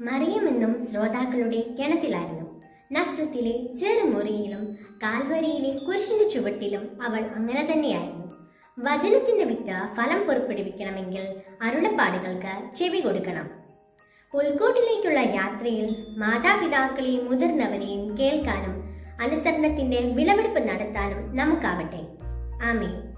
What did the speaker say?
മറിയം എന്നും ശ്രോതാക്കളുടെ കിണറ്റിലായിരുന്നു. നസ്രത്തിലെ ചെറുമുറിയിലും കാൽവരിയിലെ കുരിശിന്റെ ചുവട്ടിലും അവൾ അങ്ങനെ തന്നെയായിരുന്നു. വചനത്തിന്റെ വിത്ത് ഫലം പുറപ്പെടുവിക്കണമെങ്കിൽ അരുളപ്പാടുകൾക്ക് ചെവി കൊടുക്കണം. ഉൾക്കോട്ടിലേക്കുള്ള യാത്രയിൽ മാതാപിതാക്കളെയും മുതിർന്നവരെയും കേൾക്കാനും അനുസരണത്തിന്റെ വിളവെടുപ്പ് നടത്താനും നമുക്കാവട്ടെ. ആമേൻ.